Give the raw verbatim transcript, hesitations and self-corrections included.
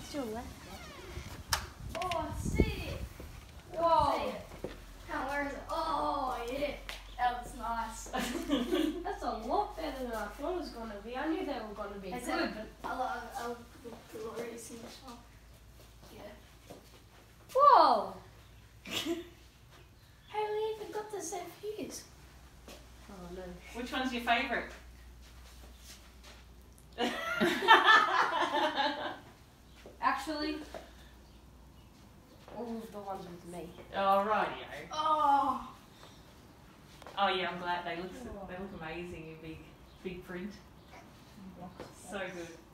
still left there. Oh, I see it. Whoa. See it. How, where is it? Oh, yeah. That was nice. That's a lot better than I thought it was going to be. I knew they were going to be Is good, it? but... I'll, I'll, I'll glorious in this one. Yeah. Whoa! How we even got the Zev Hughes? Oh no. Which one's your favourite? Actually, all of the ones with me. Oh, rightio. Oh. Oh yeah, I'm glad they look they look amazing in big big print. So good.